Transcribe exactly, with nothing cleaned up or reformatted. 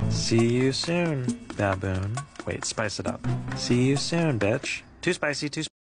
See you soon, baboon. Wait, spice it up. See you soon, bitch. Too spicy, too spicy.